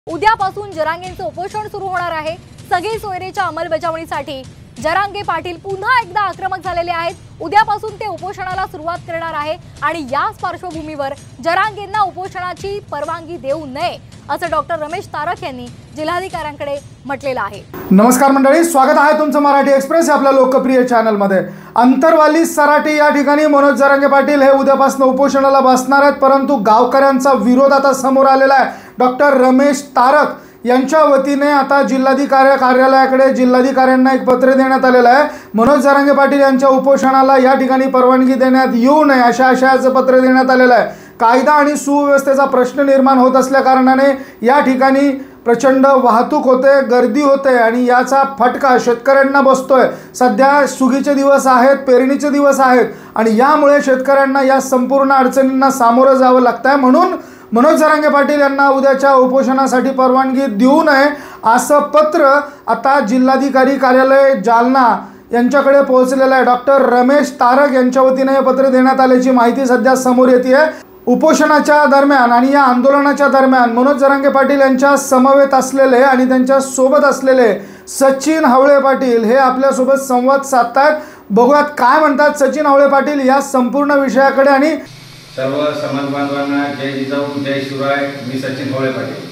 उद्यापासून जरांगेंचं उपोषण सुरू होणार आहे। सगळी सोयरीच्या अंमलबजावणीसाठी जरांगे पाटील पुन्हा एकदा आक्रमक झालेले आहेत। उद्यापासून ते उपोषणाला सुरुवात करणार आहे आणि याच पार्श्वभूमीवर जरांगेंना उपोषणाची परवानगी देऊ नये असं डॉक्टर रमेश तारक यांनी जिल्हाधिकाऱ्यांकडे म्हटलेलं आहे। नमस्कार मंडळी, स्वागत आहे तुमचं मराठी एक्सप्रेस या आपल्या लोकप्रिय चॅनल मध्ये। अंतरवाली सराटी या ठिकाणी मनोज जरांगे पाटील हे उद्यापासून उपोषणाला बसणार आहेत, परंतु गावकऱ्यांचा विरोध आता समोर आलेला आहे। डॉक्टर रमेश तारक यांच्या वतीने आता जिल्हाधिकारी कार्यालयाकडे जिल्हाधिकाऱ्यांना एक पत्र देण्यात आलेलं आहे। मनोज जरांगे पाटील यांच्या उपोषणाला या ठिकाणी परवानगी देण्यात येऊ नये अशा आशयाचं पत्र देण्यात आलेलं आहे। कायदा आणि सुव्यवस्थेचा प्रश्न निर्माण होत असल्या कारणाने या ठिकाणी प्रचंड वाहतूक होते, गर्दी होते आणि याचा फटका शेतकऱ्यांना बसतोय। सध्या सुगीचे दिवस आहेत, पेरणीचे दिवस आहेत आणि यामुळे शेतकऱ्यांना या संपूर्ण अडचणींना सामोरं जावं लागतंय। म्हणून मनोज जरांगे पाटील यांना उद्याच्या उपोषणासाठी परवानगी देऊ नये असं पत्र आता जिल्हाधिकारी कार्यालय जालना यांच्याकडे पोहोचलेलं आहे। डॉक्टर रमेश तारक यांच्या वतीने हे पत्र देण्यात आल्याची माहिती सध्या समोर येते आहे। उपोषणाच्या दरम्यान आणि या आंदोलनाच्या दरम्यान मनोज जरांगे पाटील यांच्या समवेत असलेले आणि त्यांच्या सोबत असलेले सचिन हवळे पाटील हे आपल्या सोबत संवाद साधतात। बघूयात काय म्हणतात सचिन हवळे पाटील या संपूर्ण विषयाकडे। आणि सर्व समाज बांधवांना जय जिजाऊ जय शिवराय। मी सचिन हवळे पाटील।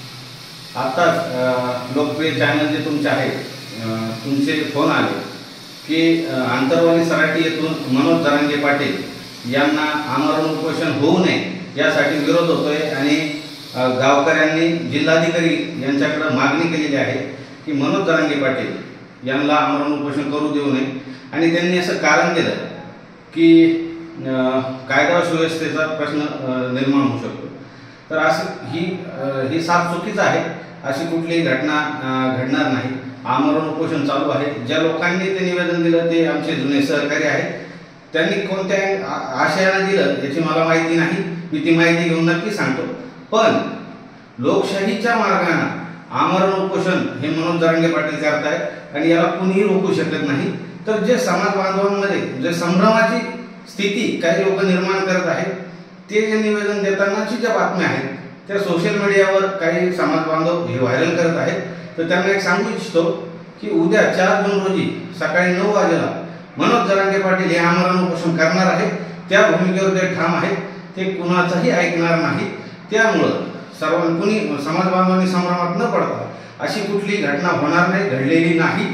आताच लोकप्रिय चॅनल जे तुमचे आहे तुमचे फोन आले की आंतरवाली सराटी येथून मनोज जरांगे पाटील यांना आमरण उपोषण होऊ नये यासाठी विरोध होतोय आणि गावकऱ्यांनी जिल्हाधिकारी यांच्याकडे मागणी केलेली आहे की मनोज जरांगे पाटील यांना आमरण उपोषण करू देऊ नये। आणि त्यांनी असं कारण दिलं की कायदा सुव्यवस्थेचा प्रश्न निर्माण होऊ शकतो। तर असं ही साफ चुकीचं आहे। अशी कुठलीही घटना घडणार नाही। आमरण उपोषण चालू आहे। ज्या लोकांनी ते निवेदन दिलं ते आमचे जुने सहकारी आहेत। त्यांनी कोणत्या आशयाने दिलं याची मला माहिती नाही, मी ती माहिती घेऊन नक्की सांगतो। पण लोकशाहीच्या मार्गाने आमरण उपोषण हे मनोज जरांगे पाटील करतायत आणि याला कुणीही रोखू शकत नाही। तर जे समाज बांधवांमध्ये जे संभ्रमाची स्थिती काही लोक निर्माण करत आहेत, ते जे निवेदन देतानाची ज्या बातम्या आहेत त्या सोशल मीडियावर काही समाज बांधव हे व्हायरल करत आहेत। तर त्यांना एक सांगू इच्छितो की उद्या 4 जून रोजी सकाळी 9 वाजेला मनोज जरांगे पाटील हे आमरण उपोषण करणार आहेत। त्या भूमिकेवर ते ठाम आहेत, ते कुणाचाही ऐकणार नाही। त्यामुळे कुणी समाज बांधवांनी संभ्रमात न पडता अशी कुठली घटना होणार नाही, घडलेली नाही।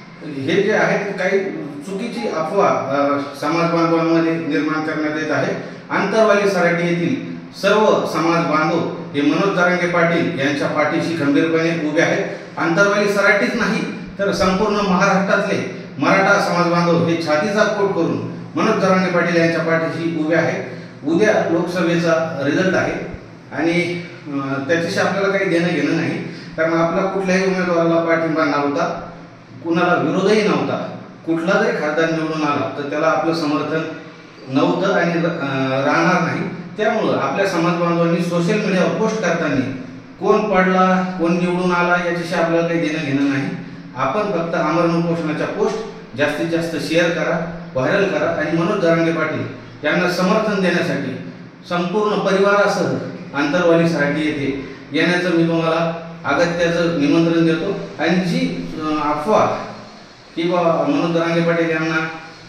हे जे आहेत काही चुकीची अफवा समाज बांधवांमध्ये निर्माण करण्यात येत आहे। आंतरवाली सराटी येथील सर्व समाज बांधव हे मनोज जरांगे पाटील यांच्या पाठीशी खंबीरपणे उभे आहेत। आंतरवाली सराटीच नाही तर संपूर्ण महाराष्ट्रातले मराठा समाज बांधव हे छातीचा पोट करून मनोज जरांगे पाटील यांच्या पाठीशी उभे आहेत। उद्या लोकसभेचा रिझल्ट आहे आणि त्याच्याशी आपल्याला काही देणं घेणं नाही, कारण आपला कुठल्याही उमेदवाराला पाठिंबा नव्हता, कुणाला विरोधही नव्हता। कुठला जरी खासदार निवडून आला तर त्याला आपलं समर्थन नव्हतं आणि राहणार नाही। त्यामुळं आपल्या समाज बांधवांनी सोशल मीडियावर पोस्ट करताना कोण पडला कोण निवडून आला याच्याशी आपल्याला काही देणं घेणं नाही। आपण फक्त आमरण उपोषणाच्या पोस्ट जास्तीत जास्त शेअर करा, व्हायरल करा आणि मनोज जरांगे पाटील यांना समर्थन देण्यासाठी संपूर्ण परिवारासह आंतरवाली सराटी येथे येण्याचं मी तुम्हाला अगत्याचं निमंत्रण देतो। आणि जी अफवा किंवा मनोज जरांगे पाटील यांना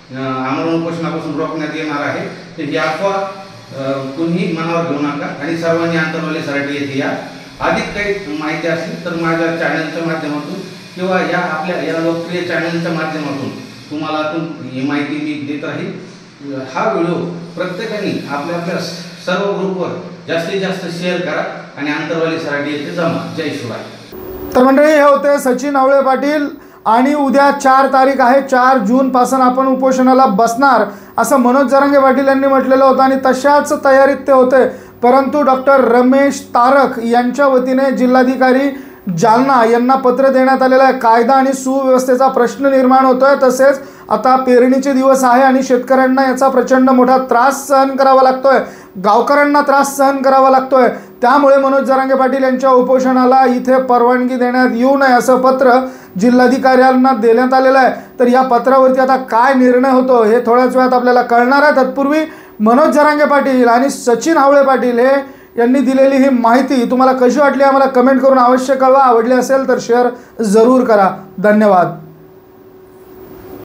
आमरण उपोषणापासून रोखण्यात येणार आहे तर ही अफवा कुणीही मनावर घेऊ नका आणि सर्वांनी आंतरवाली सराटी येथे या। अधिक काही माहिती असेल तर माझ्या चॅनलच्या माध्यमातून किंवा या आपल्या या लोकप्रिय चॅनलच्या माध्यमातून तुम्हाला ही माहिती मी देत राहील। हा व्हिडिओ प्रत्येकाने आपल्या सर्व ग्रुपवर जास्तीत जास्त शेअर करा आणि आंतरवाली सराटी येथे जमा। जय शिवराय। तर मंडळी, हे होते सचिन हवळे पाटील आणि उद्या 4 तारीख आहे, 4 जून पासून आपण उपोषणाला बसणार असं मनोज जरांगे पाटील यांनी म्हटलेलं होतं आणि तशाच तयारीत ते होते। परंतु डॉक्टर रमेश तारक यांच्या वतीने जिल्हाधिकारी जालना यांना पत्र देण्यात आलेलं आहे। कायदा आणि सुव्यवस्थेचा प्रश्न निर्माण होतोय, तसेच आता पेरणीचे दिवस आहे आणि शेतकऱ्यांना याचा प्रचंड मोठा त्रास सहन करावा लागतोय, गावकऱ्यांना त्रास सहन करावा लागतोय। त्यामुळे मनोज जरांगे पाटील यांच्या उपोषणाला इथे परवानगी देण्यात येऊ नये असं पत्र जिल्हाधिकाऱ्यांना देण्यात आलेलं आहे। तर या पत्रावरती आता काय निर्णय होतो हे थोड्याच वेळात आपल्याला कळणार आहे। तत्पूर्वी मनोज जरांगे पाटील आणि सचिन हवळे पाटील हे यांनी दिलेली ही माहिती तुम्हाला कशी वाटली आम्हाला कमेंट करून अवश्य कळवा. आवडली असेल तर शेअर जरूर करा. धन्यवाद.